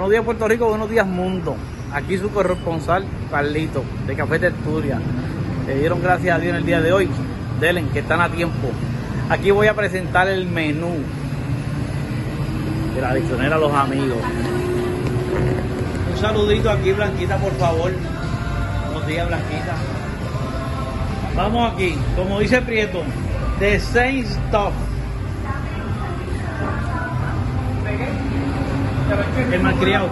Buenos días Puerto Rico, buenos días mundo. Aquí su corresponsal Carlito de Café Tertulia. Le dieron gracias a Dios en el día de hoy. Denle, que están a tiempo. Aquí voy a presentar el menú de la diccionera a los amigos. Un saludito aquí, Blanquita, por favor. Buenos días, Blanquita. Vamos aquí, como dice Prieto, The Same Stuff. El malcriado.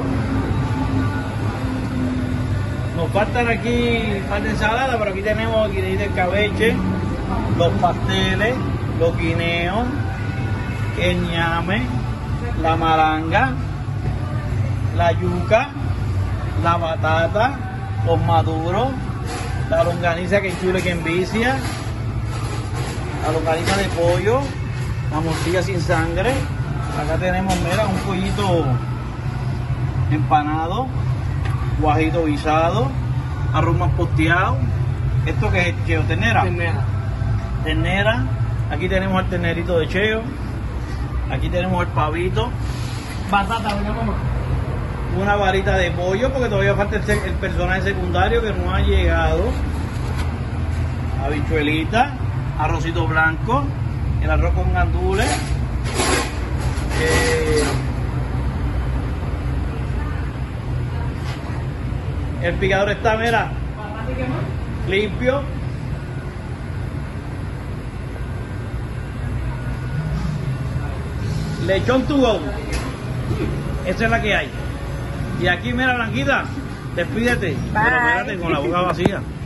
Nos faltan aquí un par de ensaladas, pero aquí tenemos guineíto de escabeche, los pasteles, los guineos, el ñame, la malanga, la yuca, la batata, los maduros, la longaniza que enchule que envicia, la longaniza de pollo, la morcilla sin sangre. Acá tenemos, mira, un pollito empanado, guajito guisado, arroz más posteado. ¿Esto qué es, cheo? ¿Ternera? Ternera. Aquí tenemos el ternerito de cheo. Aquí tenemos el pavito. Batata, doña mamá. Una varita de pollo, porque todavía falta el personaje secundario que no ha llegado. Habichuelita, arrocito blanco, el arroz con gandules. El picador está, mira, limpio. Lechón to go. Esa es la que hay. Y aquí, mira, Blanquita, despídete. Pero espérate, con la boca vacía.